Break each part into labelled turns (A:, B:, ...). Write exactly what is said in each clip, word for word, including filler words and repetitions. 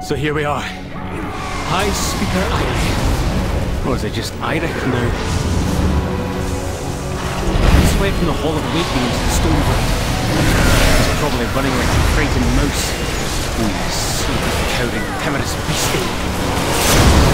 A: So here we are. High Speaker Eirik. Or is it just Eirik now? This way from the Hall of Awakening into the Stone Vault. He's probably running like a frightened mouse. Oh, you sleepy, cowering, timorous beastie.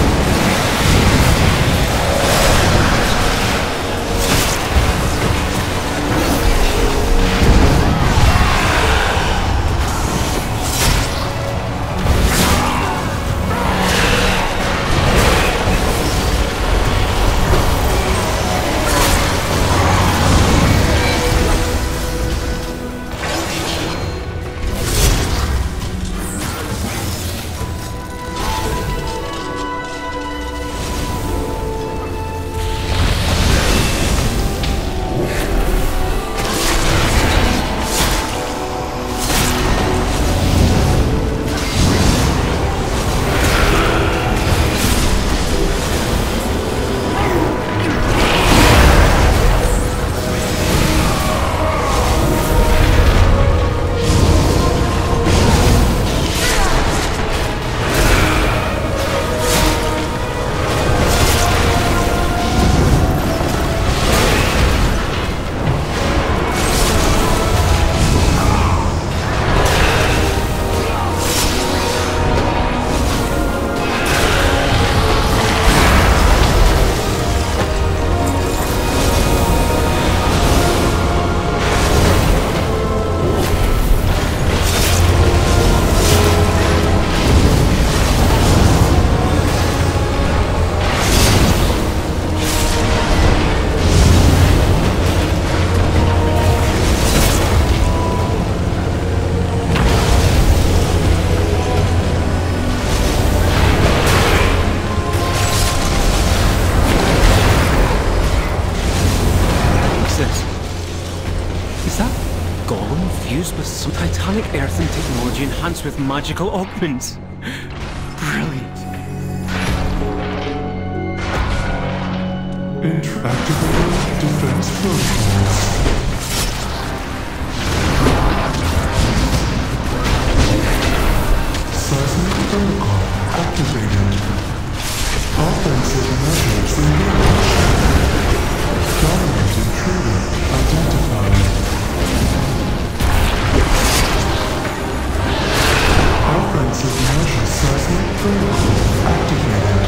A: With some titanic earthen technology enhanced with magical augments. Brilliant.
B: Interactive defense protocols. Seismic protocol activated. Offensive measures engaged. Dominant intruder identified. Offensive measures seismic protocol activated.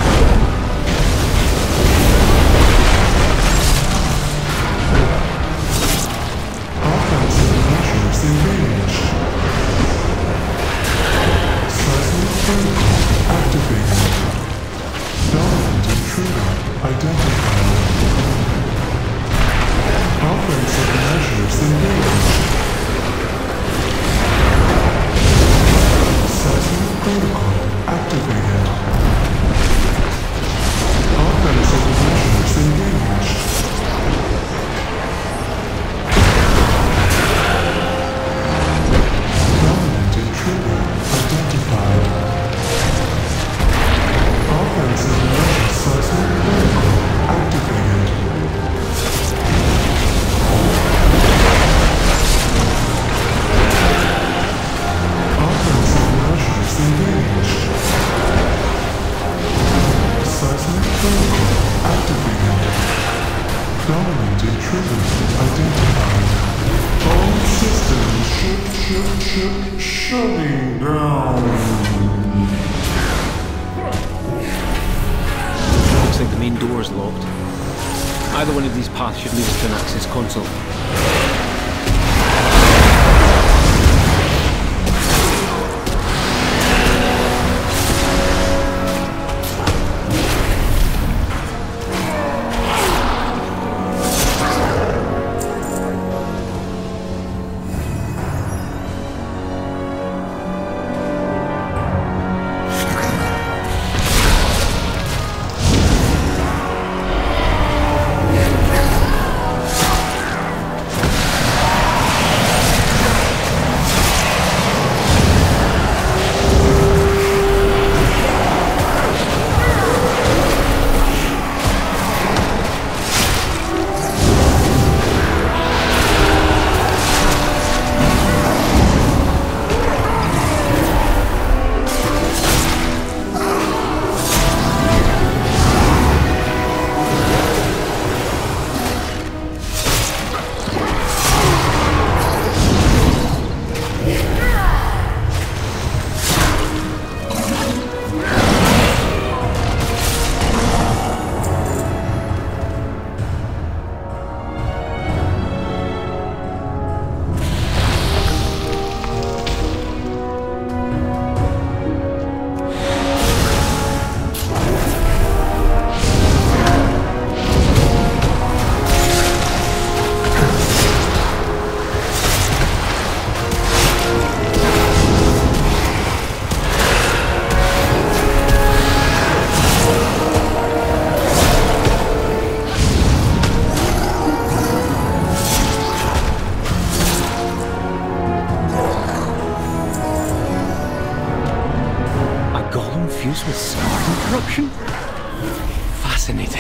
B: Offensive measures engaged. Seismic protocol activated. Dominant intruder identified. Offensive measures engaged. Seismic protocol activated. Offensive measures engaged. Dominant intruder identified. Offensive measures seismic protocol activated. Offensive measures engaged. Seismic protocol activated. Dominant intruder identified. All systems shut, shut, shut, shutting down.
A: Looks like the main door is locked. Either one of these paths should lead us to an access console. Fascinating.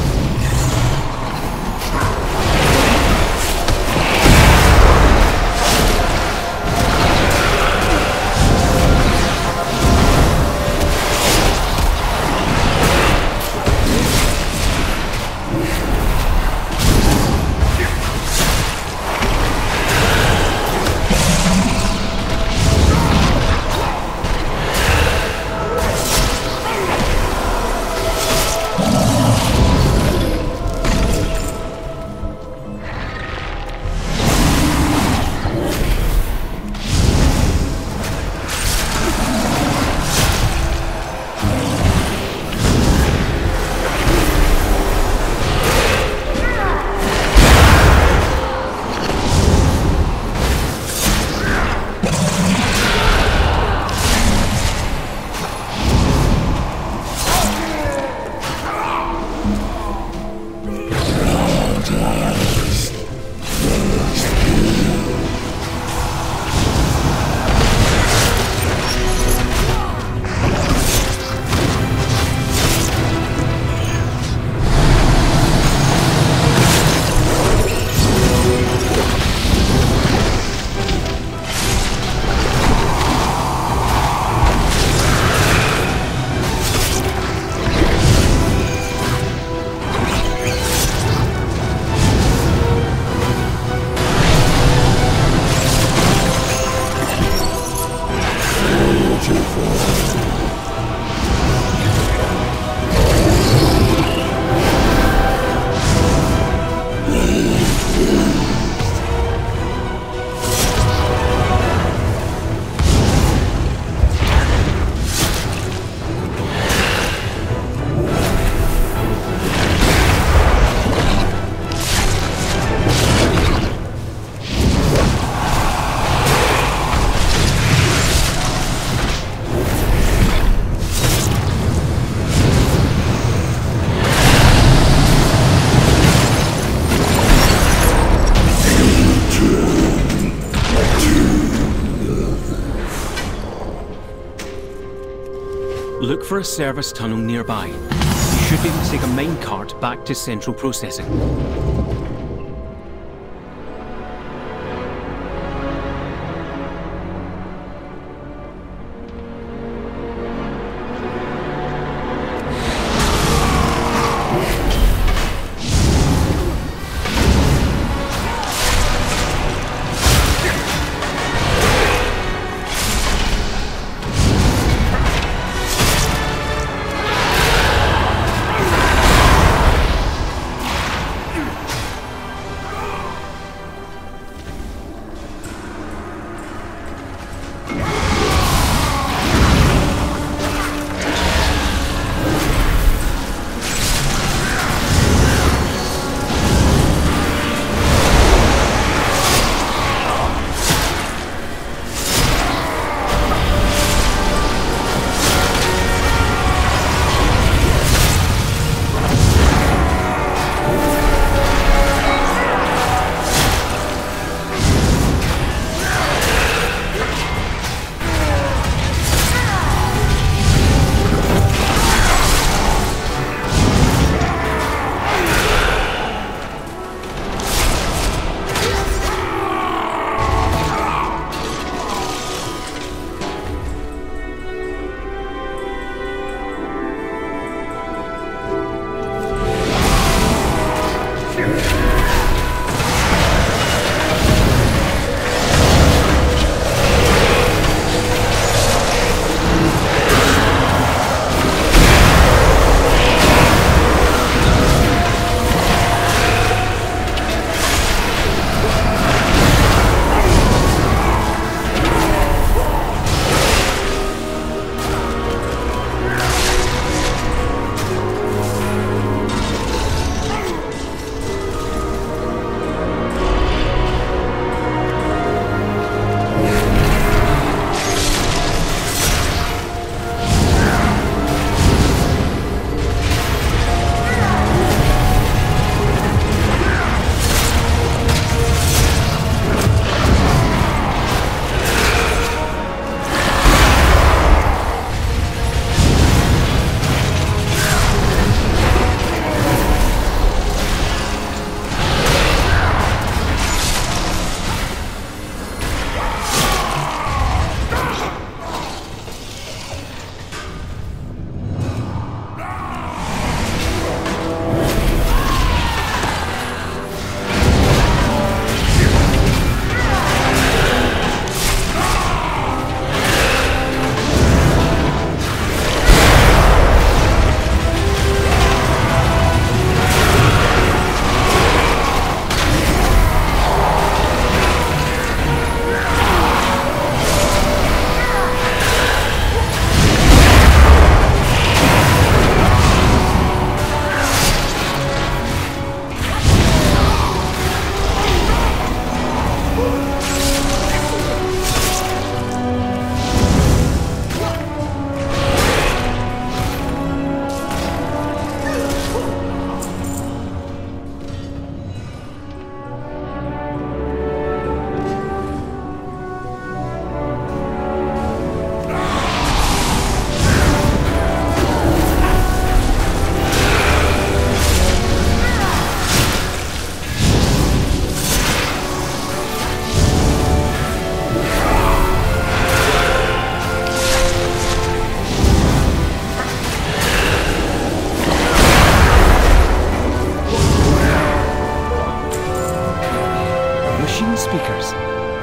A: Look for a service tunnel nearby. You should be able to take a minecart back to central processing.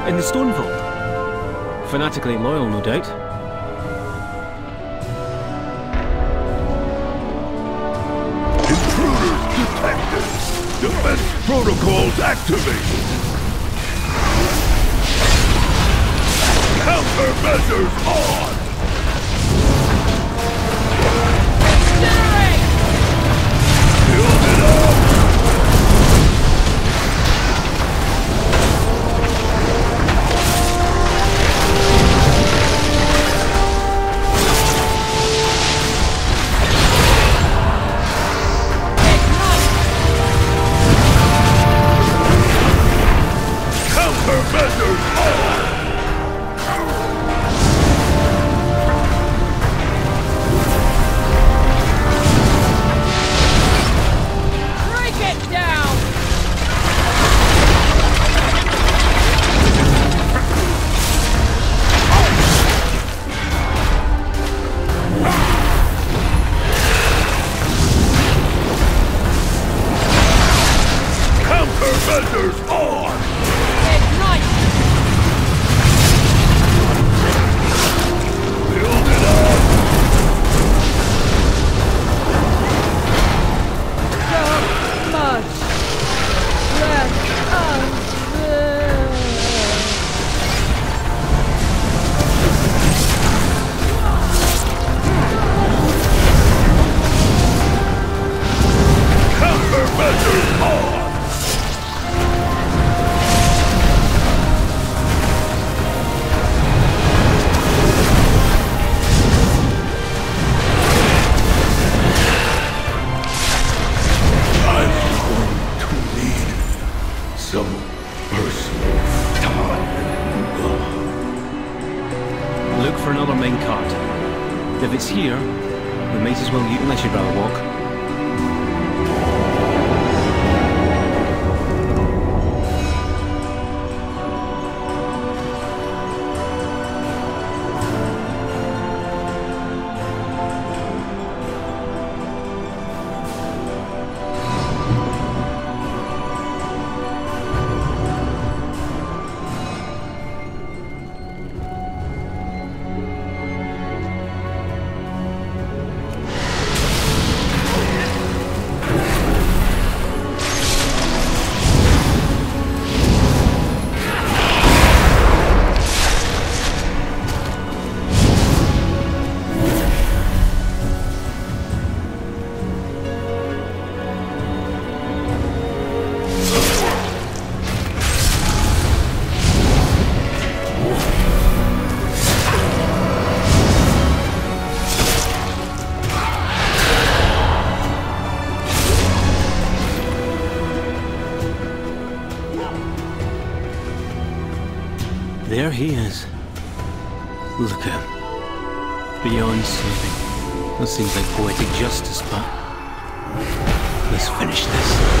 A: In the stone vault. Fanatically loyal, no doubt.
C: Intruders detected. Defense protocols activated. Countermeasures on.
D: Incinerate!
C: Build it up. Countermeasures on.
D: Break it down!
C: Countermeasures on.
D: Ignite!
C: Build it up.
D: So much left unsaid.
C: Countermeasures on. I'm going to need some personal time.
A: Look for another main cart. If it's here, we might as well utilize your rather walk. There he is. Look at him. Beyond sleeping. That seems like poetic justice, but let's finish this.